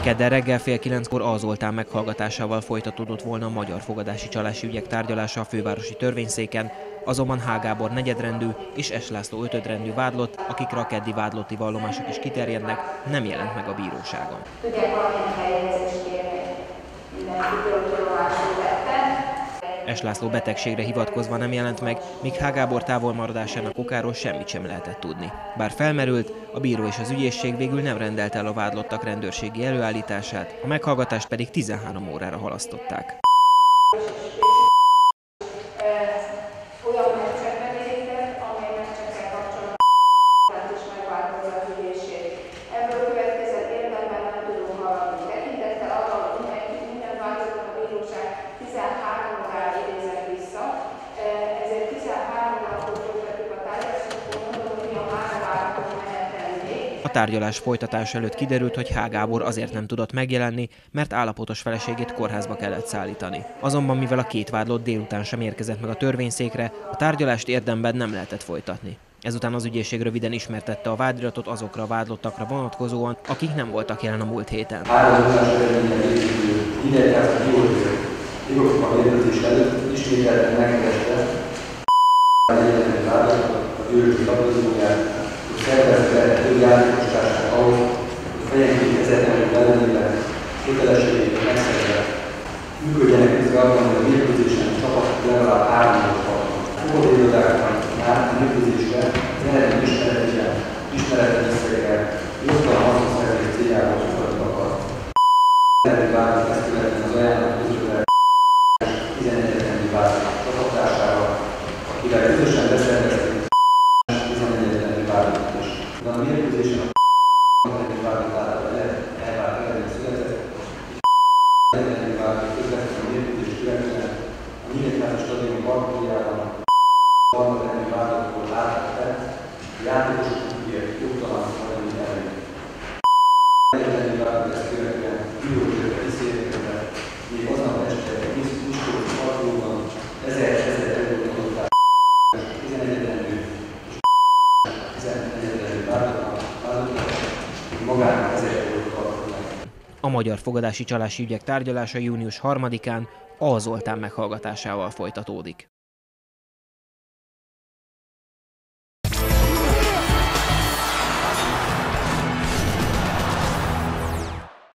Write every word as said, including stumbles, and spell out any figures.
Kedden reggel fél kilenckor A. Zoltán meghallgatásával folytatódott volna a magyar fogadási csalási ügyek tárgyalása a fővárosi törvényszéken, azonban H. Gábor negyedrendű és S. László ötödrendű vádlott, akikre a keddi vádlotti vallomások is kiterjednek, nem jelent meg a bíróságon. Tudják valamilyen helyezést kérni minden videótolóvásról vettem. S. László betegségre hivatkozva nem jelent meg, míg H. Gábor távolmaradásának okáról semmit sem lehetett tudni. Bár felmerült, a bíró és az ügyészség végül nem rendelte el a vádlottak rendőrségi előállítását, a meghallgatást pedig tizenhárom órára halasztották. Olyan meccsekben érintett, amely meccsekkel kapcsolatban is megváltozott az ügyészség. Ebből következett érdemben nem tudunk haladni. Tekintettel arra, hogy mindenki minden változott a bíróság tizenhárom órára idézett vissza, ezért tizenhárom órakor folytatjuk a tárgyalást, akkor mondom, hogy mi a másodváltó menetrendé. A tárgyalás folytatása előtt kiderült, hogy H. Gábor azért nem tudott megjelenni, mert állapotos feleségét kórházba kellett szállítani. Azonban mivel a két vádlott délután sem érkezett meg a törvényszékre, a tárgyalást érdemben nem lehetett folytatni. Ezután az ügyészség röviden ismertette a vádiratot azokra a vádlottakra vonatkozóan, akik nem voltak jelen a múlt héten. Áldozás eredménye készülő idejtjárt a jogosítva védőzés előtt ismételten megkereste az egyetemi vádlatot, a győrösi labdazóját, hogy szervezett több játékostársát ahhoz, hogy fejenként vezetlenül ellenében kötelességét megszerzett. Működjenek közre abban, hogy a mérkőzésen a csapatok legalább háromos kapnak. Fogadélyzadákban már a mérkőzésre az eredmény ismeretében, ismeretlen összeggel, józan haszonszerzés céljából sokat akar. tizenöt vállalat ezt követően az ajánlat közösre tizenegyetendi vállalat csapatásával, akivel közösen beszervezték tizenegyetendi vállalat is. De a mérkőzésen a tizenegyetendi vállalat által elvált eredmény született, a tizenegyetendi vállalat közvetlenül a mérkőzés követően a Nyíregyházi stadion parkolójában a harmadrendű vállalatból átvett, a játékosok ügyért jogtalan maradni előtt. A tizenegyetendi vállalat ezt követően bíróságra visszaérkezve, még aznap este egy Miskolci parkolóban ezer-ezer eurót adott át a tizenegyetendi és tizenegyetendi vállalatnak, még magának ezer eurót adott meg. A magyar fogadási csalási ügyek tárgyalása június harmadikán A. Zoltán meghallgatásával folytatódik.